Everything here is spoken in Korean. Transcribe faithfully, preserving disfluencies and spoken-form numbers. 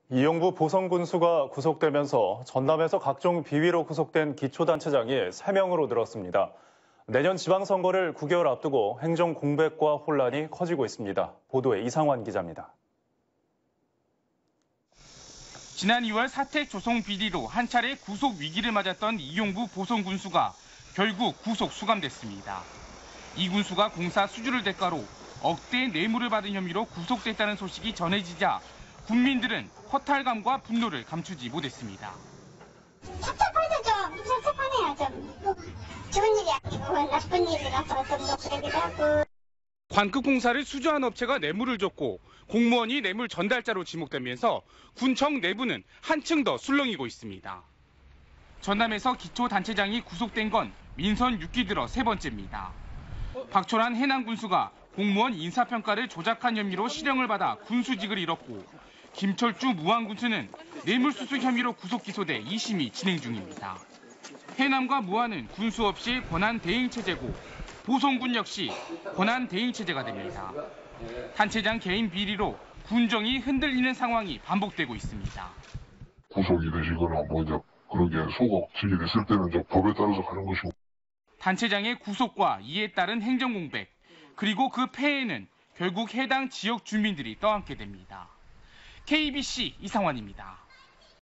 이용부 보성군수가 구속되면서 전남에서 각종 비위로 구속된 기초단체장이 세 명으로 늘었습니다. 내년 지방선거를 구 개월 앞두고 행정 공백과 혼란이 커지고 있습니다. 보도에 이상환 기자입니다. 지난 이월 사택 조성 비리로 한 차례 구속 위기를 맞았던 이용부 보성군수가 결국 구속 수감됐습니다. 이 군수가 공사 수주를 대가로 억대의 뇌물을 받은 혐의로 구속됐다는 소식이 전해지자 국민들은 허탈감과 분노를 감추지 못했습니다. 섭섭하죠 좀. 섭섭하네요 좀. 뭐, 좋은 일이 아니고 나쁜 일이라서 좀 더 그러기도 하고. 관급 공사를 수주한 업체가 뇌물을 줬고 공무원이 뇌물 전달자로 지목되면서 군청 내부는 한층 더 술렁이고 있습니다. 전남에서 기초단체장이 구속된 건 민선 육 기 들어 세 번째입니다. 박철환 해남 군수가 공무원 인사평가를 조작한 혐의로 실형을 받아 군수직을 잃었고 김철주 무안 군수는 뇌물수수 혐의로 구속 기소돼 이 심이 진행 중입니다. 해남과 무안은 군수 없이 권한 대행 체제고 보성군 역시 권한 대행 체제가 됩니다. 단체장 개인 비리로 군정이 흔들리는 상황이 반복되고 있습니다. 구속이 되시거나 뭐 이제 그런 게 소가 제기됐을 때는 이제 법에 따라서 가는 것이고. 단체장의 구속과 이에 따른 행정공백, 그리고 그 폐해는 결국 해당 지역 주민들이 떠안게 됩니다. 케이비씨 이상환입니다.